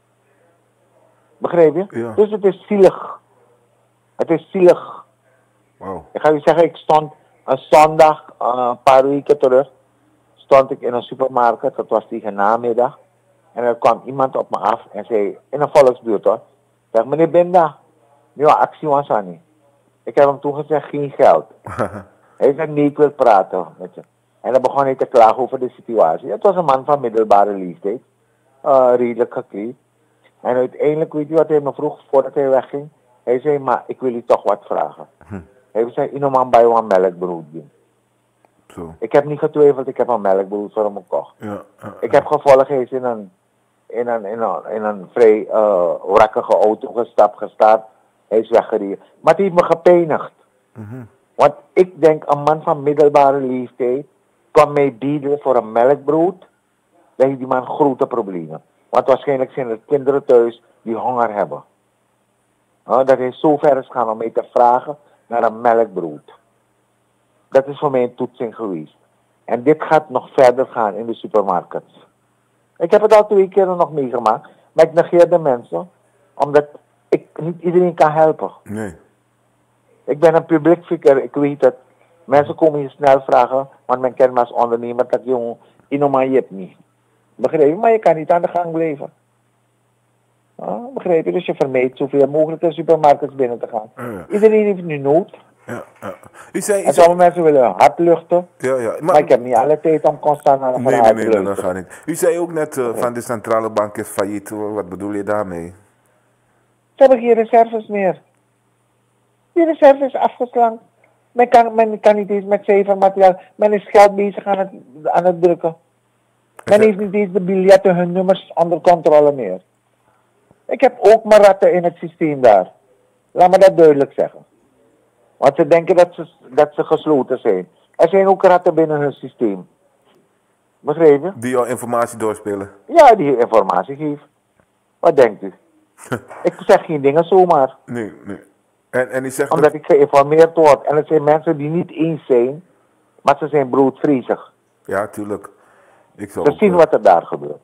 Begrijp je? Ja. Dus het is zielig. Het is zielig. Wow. Ik ga u zeggen, ik stond een zondag, uh, een paar weken terug, stond ik in een supermarkt, dat was tegen namiddag. En er kwam iemand op me af en zei, in een volksbuurt hoor. Ik zeg, meneer Binda, nu actie was aan niet. Ik heb hem toen gezegd, geen geld. Hij zei, nee, ik wil praten met je. En dan begon hij te klagen over de situatie. Het was een man van middelbare leeftijd. Uh, redelijk gekleed. En uiteindelijk, weet je wat hij me vroeg voordat hij wegging? Hij zei, maar ik wil u toch wat vragen. Hm. Hij zei, iemand man bij een melkbrood doen. Zo. Ik heb niet getwijfeld, ik heb een melkbrood voor hem gekocht. Ja, uh, uh. Ik heb gevolgd, hij is in een, in een, in een, in een vrij uh, wrakkige auto gestapt, gestaat. Hij is weggereden. Maar het heeft me gepeinigd. Mm-hmm. Want ik denk, een man van middelbare leeftijd kwam mij bieden voor een melkbrood. Dan heeft die man grote problemen. Want waarschijnlijk zijn er kinderen thuis die honger hebben. Uh, dat hij zo ver is gaan om mij te vragen naar een melkbrood. Dat is voor mij een toetsing geweest. En dit gaat nog verder gaan in de supermarkets. Ik heb het al twee keer nog meegemaakt. Maar ik negeer de mensen. Omdat ik niet iedereen kan helpen. Nee. Ik ben een publiek figuur. Ik weet het. Mensen komen je snel vragen. Want men kent me als ondernemer. Dat jongen, inoma je hebt niet. Begrijp je? Maar je kan niet aan de gang blijven. Ah, begrijp je? Dus je vermijdt zoveel mogelijk de supermarkets binnen te gaan. Ja. Iedereen heeft nu nood. Ja, ja. U zei, u en sommige mensen willen hun hart luchten. Ja, ja. Maar, maar ik heb niet alle tijd om constant naar de nee, nee, nee, nee, dat gaat niet. U zei ook net uh, van de centrale bank is failliet. Wat bedoel je daarmee? Ze hebben geen reserves meer. Die reserve is afgeslankt. Men kan, men kan niet eens met cijfermateriaal. Men is geld bezig aan het, aan het drukken. Men heeft niet eens de biljetten, hun nummers onder controle meer. Ik heb ook mijn ratten in het systeem daar. Laat me dat duidelijk zeggen. Want ze denken dat ze, dat ze gesloten zijn. Er zijn ook ratten binnen hun systeem. Begreep je? Die jouw informatie doorspelen? Ja, die informatie geven. Wat denkt u? Ik zeg geen dingen zomaar. Nee, nee. En, en die zegt Omdat dat... ik geïnformeerd word. En het zijn mensen die niet eens zijn, maar ze zijn broodvriezig. Ja, tuurlijk. Ik zou zien wat er daar gebeurt.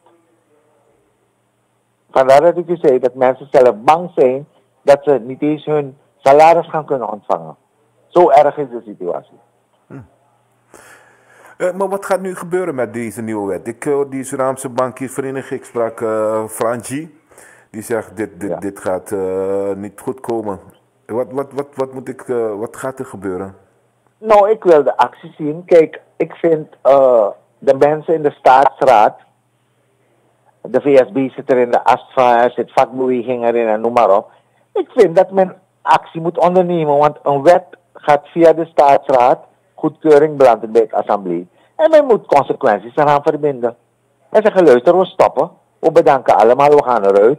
Vandaar dat ik u zei dat mensen zelf bang zijn dat ze niet eens hun salaris gaan kunnen ontvangen. Zo erg is de situatie. Hm. Uh, maar wat gaat nu gebeuren met deze nieuwe wet? Ik hoor uh, die Surinaamse bankiersvereniging, ik sprak uh, Franji, die zegt dit, dit, ja. dit gaat uh, niet goed komen. Wat, wat, wat, wat, moet ik, uh, wat gaat er gebeuren? Nou, ik wil de actie zien. Kijk, ik vind uh, de mensen in de staatsraad, de V S B zit er in de ASFA, er zit vakbeweging erin en noem maar op. Ik vind dat men actie moet ondernemen, want een wet gaat via de staatsraad, goedkeuring belandt bij het assemblee. En men moet consequenties eraan verbinden. En zeggen, luister, we stoppen, we bedanken allemaal, we gaan eruit.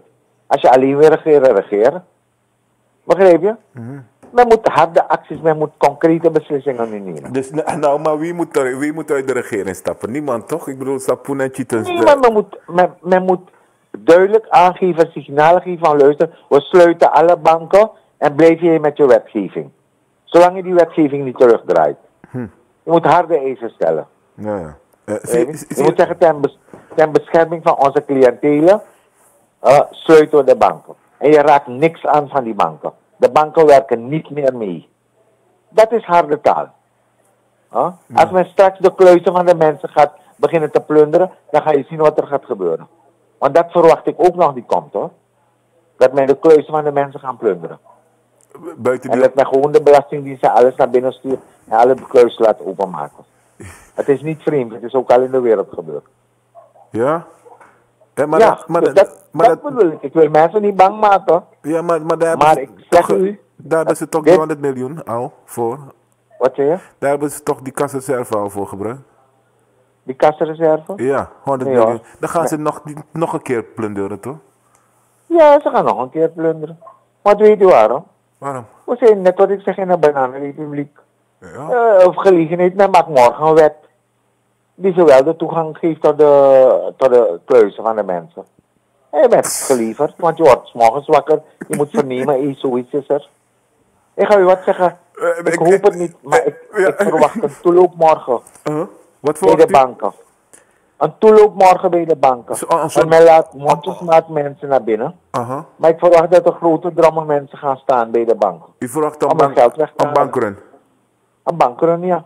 Als je alleen wil regeren, regeren. Begrijp je? Mm-hmm. Men moet harde acties, men moet concrete beslissingen nu nemen. Dus nou, maar wie moet, er, wie moet uit de regering stappen? Niemand toch? Ik bedoel, Sapoen en Chitens. Nee, maar men moet, men, men moet duidelijk aangeven, signalen geven van luister, we sluiten alle banken en blijf je met je wetgeving. Zolang je die wetgeving niet terugdraait. Hm. Je moet harde eisen stellen. Ja, ja. Uh, zie, je, zie, je moet zeggen, ten, bes, ten bescherming van onze cliëntelen, uh, sluiten we de banken. En je raakt niks aan van die banken. De banken werken niet meer mee. Dat is harde taal. Huh? Ja. Als men straks de kluizen van de mensen gaat beginnen te plunderen, dan ga je zien wat er gaat gebeuren. Want dat verwacht ik ook nog niet komt, hoor. Dat men de kluizen van de mensen gaan plunderen. Buiten die... En dat men gewoon de belastingdiensten alles naar binnen stuurt en alle kluizen laat openmaken. Het is niet vreemd, het is ook al in de wereld gebeurd. Ja? Ja, maar ja, dat, maar dus dat, dat, maar dat dat bedoel ik. Ik wil mensen niet bang maken. Ja, maar, maar daar maar hebben ik ze zeg toch, u... daar hebben ze toch dit, driehonderd miljoen al voor. Wat zeg je? Daar hebben ze toch die kassareserve al voor gebruikt. Die kassareserve? Ja, honderd nee, miljoen. Dan gaan nee. ze nog, die, nog een keer plunderen, toch? Ja, ze gaan nog een keer plunderen. Wat weet u waarom? Waarom? We zijn net wat ik zeg in de Bananenrepubliek. Ja. Uh, of gelegenheid, men maakt morgen een wet die zowel de toegang geeft tot de, tot de kluizen van de mensen. En je bent gelieverd, want je wordt 's morgens wakker, je moet vernemen, hey, zoiets is er. Ik ga u wat zeggen, uh, ik, ik hoop het niet, maar ik, uh, ik verwacht een toeloop morgen uh, wat bij de banken. Een toeloop morgen bij de banken. So, uh, so, en men laat mondjesmaat mensen naar binnen. Uh-huh. Maar ik verwacht dat er grote drommen mensen gaan staan bij de banken. U verwacht een, om bank, geld weg te een bankrun? Een bankrun, ja.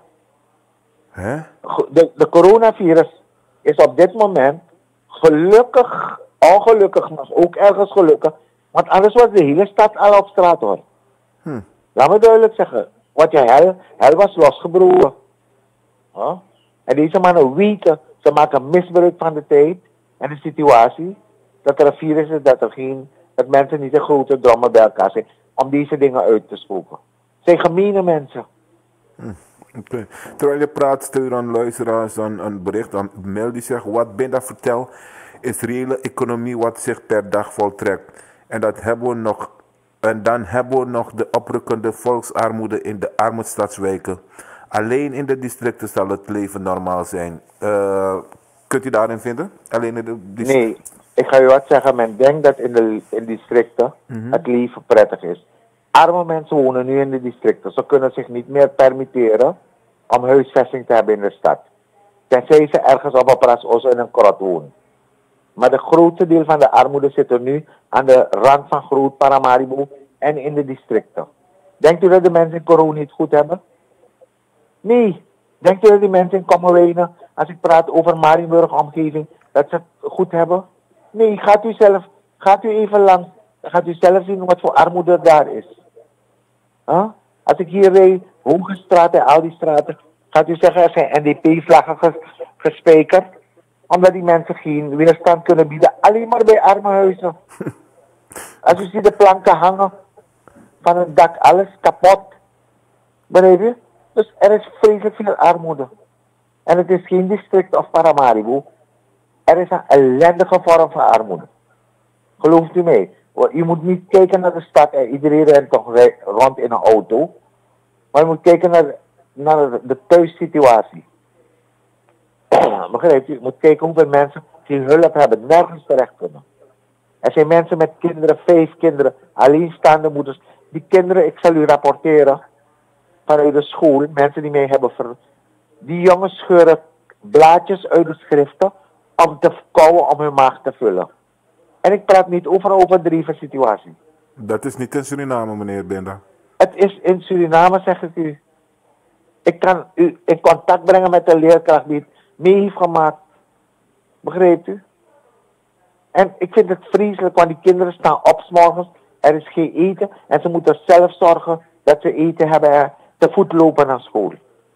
Hè? De, de coronavirus is op dit moment gelukkig, ongelukkig, maar ook ergens gelukkig. Want anders was de hele stad al op straat, hoor. Hm. Laat me duidelijk zeggen. Wat je hel, hel was losgebroken. Huh? En deze mannen weten, ze maken misbruik van de tijd en de situatie. Dat er een virus is, dat er geen, dat mensen niet in grote drommen bij elkaar zijn. Om deze dingen uit te spoken. Het zijn gemene mensen. Hm. Okay. Terwijl je praat, stuur aan luisteraars een, een bericht, een mail die zegt: wat Binda vertelt is reële economie wat zich per dag voltrekt. En, dat hebben we nog, en dan hebben we nog de oprukkende volksarmoede in de arme stadswijken. Alleen in de districten zal het leven normaal zijn. Uh, kunt u daarin vinden? Alleen in de districten? Nee, ik ga u wat zeggen. Men denkt dat in de in districten mm-hmm. het leven prettig is. Arme mensen wonen nu in de districten. Ze kunnen zich niet meer permitteren om huisvesting te hebben in de stad. Tenzij ze ergens op een pras of in een krot wonen. Maar de grootste deel van de armoede zit er nu aan de rand van Groot Paramaribo en in de districten. Denkt u dat de mensen in Corona het goed hebben? Nee. Denkt u dat die mensen in Kommerwijnen, als ik praat over Marienburg omgeving, dat ze het goed hebben? Nee, gaat u zelf, gaat u even langs, dan gaat u zelf zien wat voor armoede daar is. Huh? Als ik hier rijd, Hoge Straat en al die straten, gaat u zeggen er zijn N D P-vlaggen ges, gespijkerd, omdat die mensen geen weerstand kunnen bieden, alleen maar bij armenhuizen. Als u ziet de planken hangen van het dak, alles kapot. Begrijp je? Dus er is vreselijk veel armoede. En het is geen district of Paramaribo. Er is een ellendige vorm van armoede. Gelooft u mij? Je moet niet kijken naar de stad en iedereen rent toch rond in een auto. Maar je moet kijken naar, naar de thuissituatie. Begrijp je? Je moet kijken hoeveel mensen die hulp hebben, nergens terecht kunnen. Er zijn mensen met kinderen, vijf kinderen, alleenstaande moeders. Die kinderen, ik zal u rapporteren vanuit de school, mensen die mij hebben ver... Die jongens scheuren blaadjes uit de schriften om te kauwen om hun maag te vullen. En ik praat niet over een overdreven situatie. Dat is niet in Suriname, meneer Binda. Het is in Suriname, zeg ik u. Ik kan u in contact brengen met de leerkracht die het mee heeft gemaakt. Begrijpt u? En ik vind het vreselijk, want die kinderen staan op 's morgens. Er is geen eten en ze moeten zelf zorgen dat ze eten hebben en te voet lopen naar school.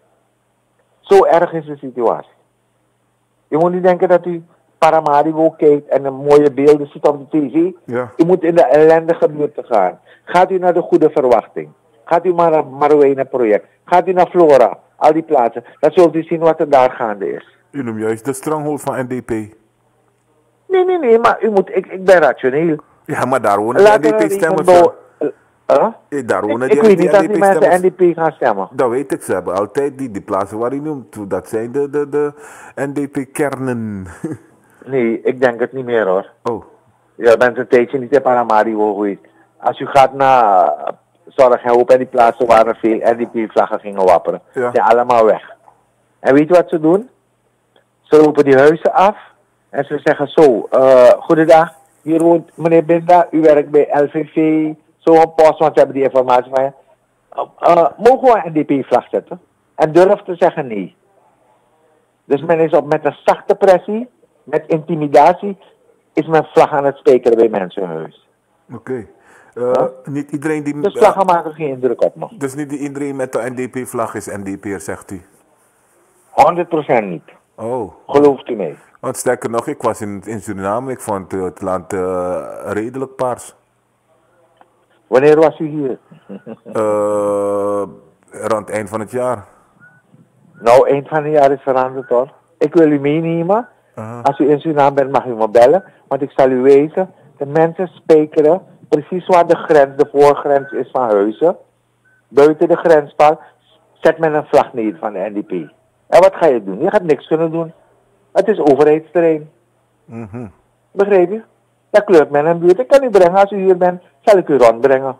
Zo erg is de situatie. Je moet niet denken dat u Paramaribo kijkt en een mooie beelden ziet op de tv. Ja. U moet in de ellendige buurten gaan. Gaat u naar de Goede Verwachting. Gaat u maar naar het Marouwijnen project. Gaat u naar Flora. Al die plaatsen. Dan zult u zien wat er daar gaande is. U noemt juist de stronghold van N D P. Nee, nee, nee. Maar u moet, ik, ik ben rationeel. Ja, maar daar wonen de N D P-stemmers. Huh? Daar wonen ik weet niet dat die mensen N D P gaan stemmen. Dat weet ik, ze hebben altijd die, die plaatsen waar je noemt. Dat zijn de, de, de N D P-kernen. Nee, ik denk het niet meer hoor. Oh. Je bent een tijdje niet in Paramaribo geweest. Als u gaat naar Zorg en Hoop en die plaatsen waar er veel N D P-vlaggen gingen wapperen. Ja. Zijn allemaal weg. En weet je wat ze doen? Ze lopen die huizen af en ze zeggen zo, uh, goedendag, hier woont meneer Binda, u werkt bij L V V, zo'n post, want ze hebben die informatie van je. Uh, uh, mogen we een N D P-vlag zetten? En durf te zeggen nee. Dus men is op met een zachte pressie, met intimidatie, is men vlag aan het spijkeren bij mensen in huis. Oké. Okay. Uh, huh? Niet iedereen die... Dus vlaggen maken geen indruk op me. Dus niet iedereen met de N D P-vlag is N D P'er, zegt u? honderd procent niet. Oh. Gelooft u mee? Want sterker nog, ik was in, in Suriname, ik vond uh, het land uh, redelijk paars. Wanneer was u hier? uh, rond eind van het jaar. Nou, eind van het jaar is veranderd hoor. Ik wil u meenemen. Uh-huh. Als u in Suriname bent, mag u me bellen. Want ik zal u weten, de mensen spijkeren precies waar de grens, de voorgrens is van huizen. Buiten de grenspaal zet men een vlag neer van de N D P. En wat ga je doen? Je gaat niks kunnen doen. Het is overheidsterrein. Mm-hmm. Begrijp je? Dat kleurt men een buurt. Ik kan u brengen. Als u hier bent, zal ik u rondbrengen.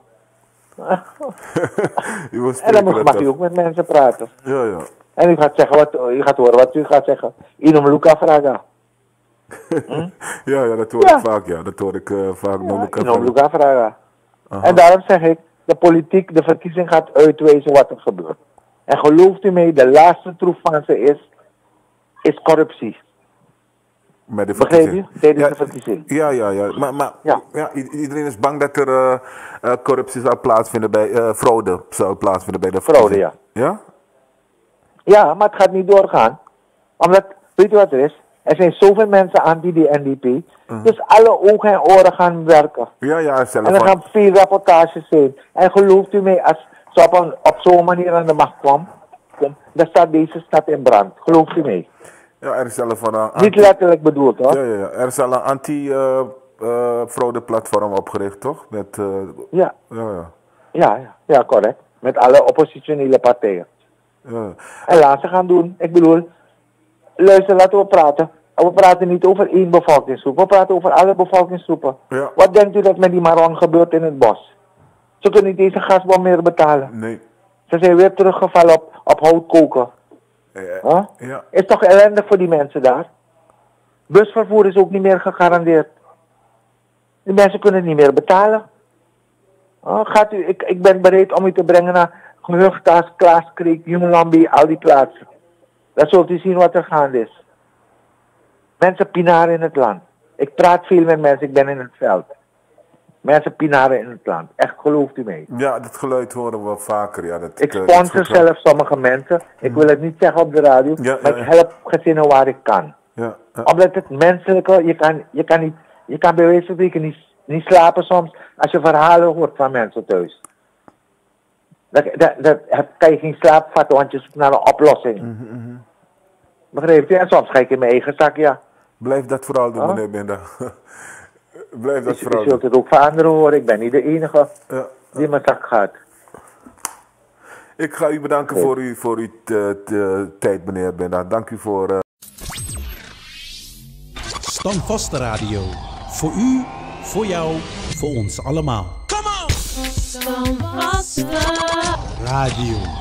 En dan mag, mag u ook met mensen praten. Ja, ja. En u gaat zeggen wat, u gaat horen wat u gaat zeggen. Inom Luca vragen. Hm? ja, ja, dat hoor ja. ik vaak, ja. Dat hoor ik uh, vaak. Ja, Luca Inom Luca vragen. En daarom zeg ik, de politiek, de verkiezing gaat uitwijzen wat er gebeurt. En gelooft u mij, de laatste troef van ze is, is corruptie. Met de Begrijp je? Tijdens ja, de verkiezing. Ja, ja, ja. Maar, maar ja. Ja, iedereen is bang dat er uh, uh, corruptie zou plaatsvinden bij, uh, fraude zou plaatsvinden bij de fraude, ja. Ja? Ja, maar het gaat niet doorgaan. Omdat, weet je wat er is? Er zijn zoveel mensen anti die N D P. Uh-huh. Dus alle ogen en oren gaan werken. Ja, ja, zelf. En er gaan veel rapportages zijn. En gelooft u mij, als ze op, een, op zo'n manier aan de macht kwam, dan staat deze stad in brand. Gelooft u mij? Ja, er is zelf een... Uh, Niet letterlijk bedoeld, hoor. Ja, ja, ja. Er is al een anti-fraude-platform uh, uh, opgericht, toch? Met, uh, ja. Ja, ja. Ja, ja. Ja, correct. Met alle oppositionele partijen. Ja. En laten ze gaan doen. Ik bedoel, luister, laten we praten. We praten niet over één bevolkingsgroep. We praten over alle bevolkingsgroepen. Ja. Wat denkt u dat met die Maron gebeurt in het bos? Ze kunnen niet deze gasbom meer betalen. Nee. Ze zijn weer teruggevallen op, op hout koken. Ja. Huh? Ja. Is toch ellendig voor die mensen daar? Busvervoer is ook niet meer gegarandeerd. Die mensen kunnen niet meer betalen. Huh? Gaat u, ik, ik ben bereid om u te brengen naar Gehuchta's, Klaaskreek, Jumlambi, al die plaatsen. Dan zult u zien wat er gaande is. Mensen pinaren in het land. Ik praat veel met mensen, ik ben in het veld. Mensen pinaren in het land. Echt, gelooft u mee? Ja, dat geluid horen we vaker. Ja, dat, ik sponsor uh, zelf sommige mensen. Ik wil het niet zeggen op de radio, ja, maar ja, ik help gezinnen waar ik kan. Ja, ja. Omdat het menselijke, je kan, je kan, niet, je kan bij wijze van spreken niet, niet slapen soms als je verhalen hoort van mensen thuis. Dat, dat, dat kan je geen slaap vatten, want je zoekt naar een oplossing. Mm-hmm, mm-hmm. Begreep je? En soms ga ik in mijn eigen zak, ja. Blijf dat vooral doen, huh? meneer Binda. Blijf dat je, vooral je zult het ook van anderen horen. Ik ben niet de enige ja, ja. die in mijn zak gaat. Ik ga u bedanken okay. voor, u, voor uw t, t, tijd, meneer Binda. Dank u voor... Uh... Standvaste Radio. Voor u, voor jou, voor ons allemaal. Come on! Standvaste Radio.